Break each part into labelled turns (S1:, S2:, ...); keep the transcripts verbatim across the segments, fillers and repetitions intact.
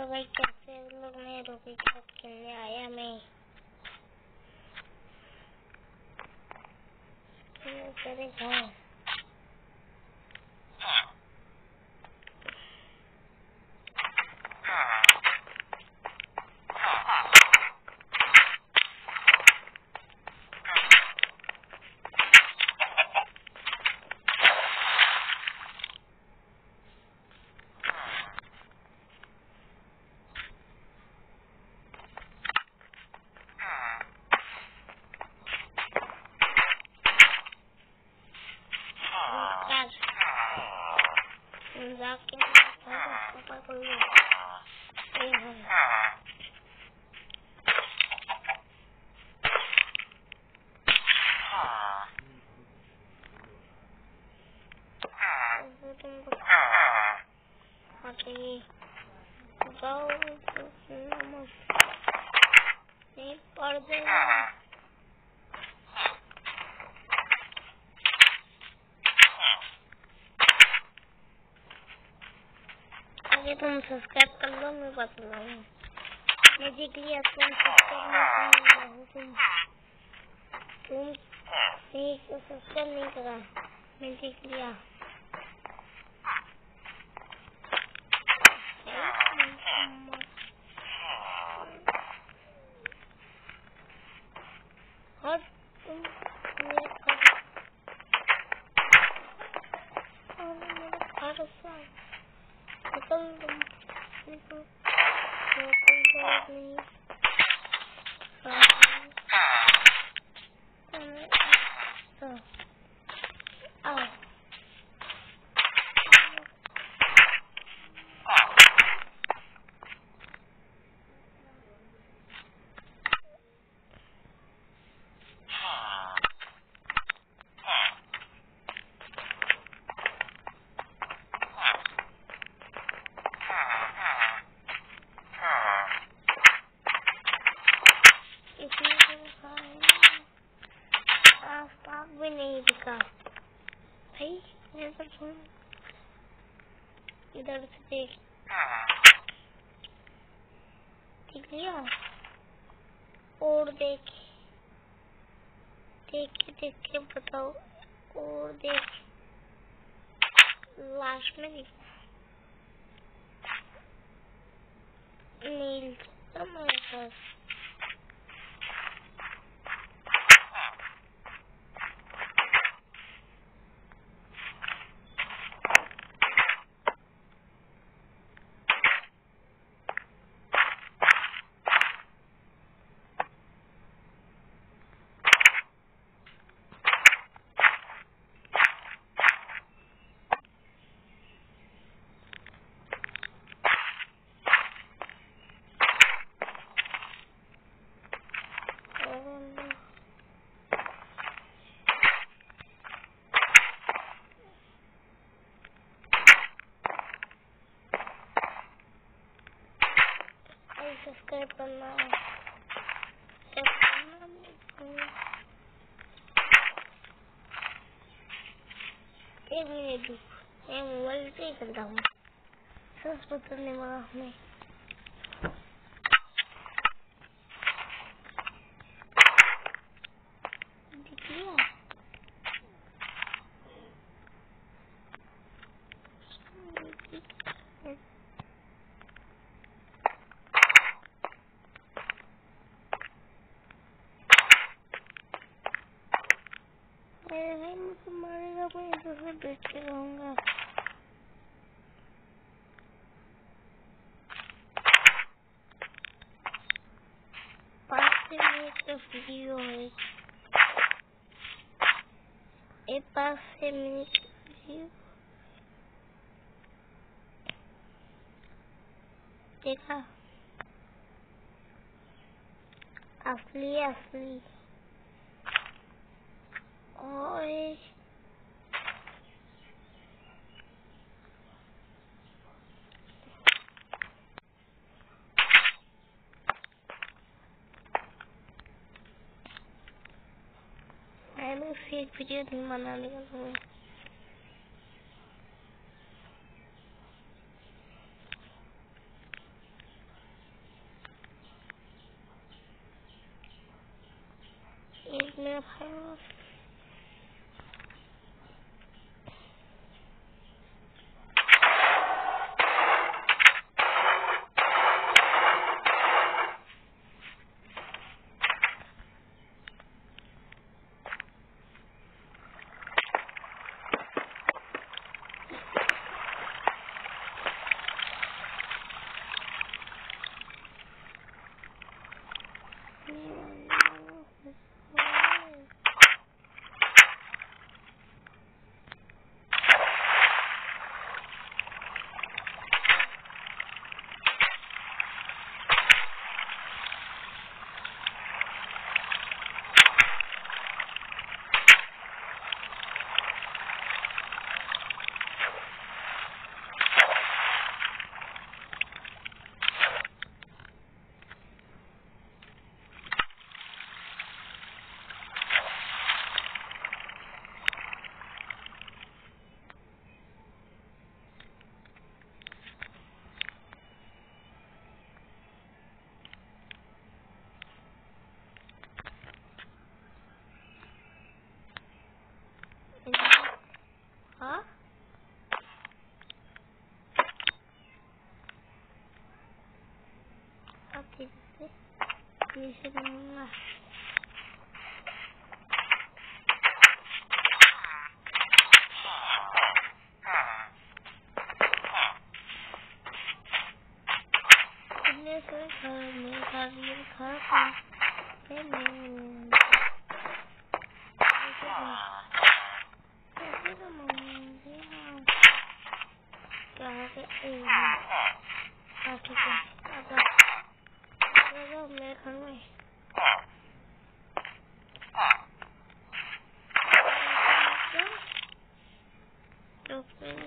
S1: Hello भाई, कैसे लोग? मैं रोकी के साथ खेलने आया। मैं तेरे घर जाके ऊपर कोई तुमको जाओ नहीं पढ़ देगा। आगे तुम सब्सक्राइब कर लो, मैं बता रहा हूँ। मैं देख लिया तुम सब्सक्राइब नहीं कर रहे हो। तुम तुम एक तो सब्सक्राइब नहीं करा, मैं देख लिया। और तुम मेरे घर और मेरे घर से निकल तुम निकल कोई बात नहीं। तो आओ भी नहीं दिखा भाई। इधर सुन, इधर से देख, देख लिया? और देख देख के देख के बताओ। और देख लास्ट में दिखा नील हमारे पास। सब्सक्राइब करना है, एक मिनट मैं मोबाइल से ही करता हूँ। सच बताने वाला मैं दिख लिया। अरे मुझे मारेगा, मैं इधर से बैठ के रहूंगा। पाँच छह मिनट का वीडियो है, एक पाँच छह मिनट वीडियो देखा। असली असली ओए मैं फेक वीडियो नहीं बनाने वाला हूँ। मेरा भाई और हाँ अब ठीक से नीचे बनाऊंगा। इतने से घर में घर में घर का है मैं कैसे बनाऊंगी क्या है ठीक है अब अब मेरे घर में तो फिर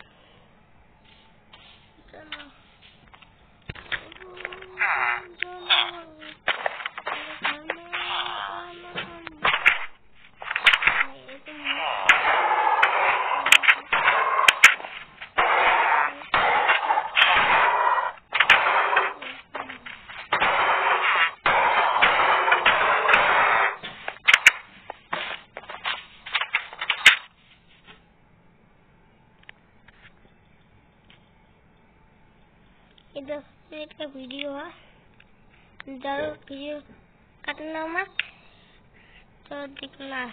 S1: चलो ये दस मिनट का वीडियो है, ज़्यादा वीडियो काटना मत, तो दिखना।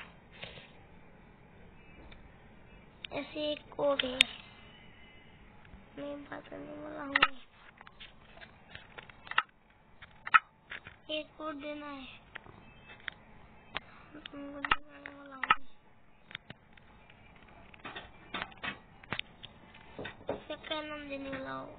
S1: ऐसे एक कोड है, मैं बताने वाला हूँ। एक कोड देना है, तुमको दिखाने वाला हूँ। इसका क्या नाम देने वाला हूँ?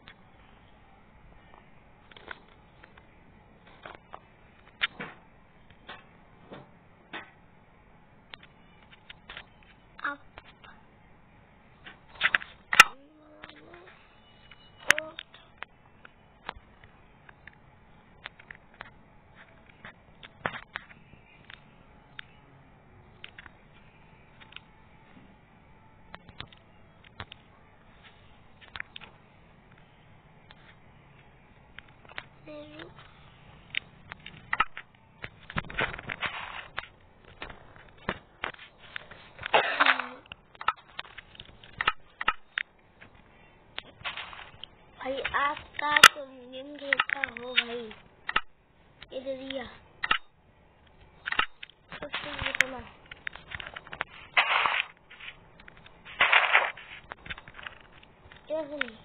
S1: भाई आपका तुम गेम खेलता हो भाई, इधर दिया सबसे सुना कैसे नहीं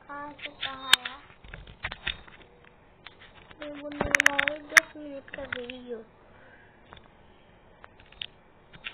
S1: कहाँ से कहाँ आया? मैं बोलने वाला हूँ दस मिनट का वीडियो।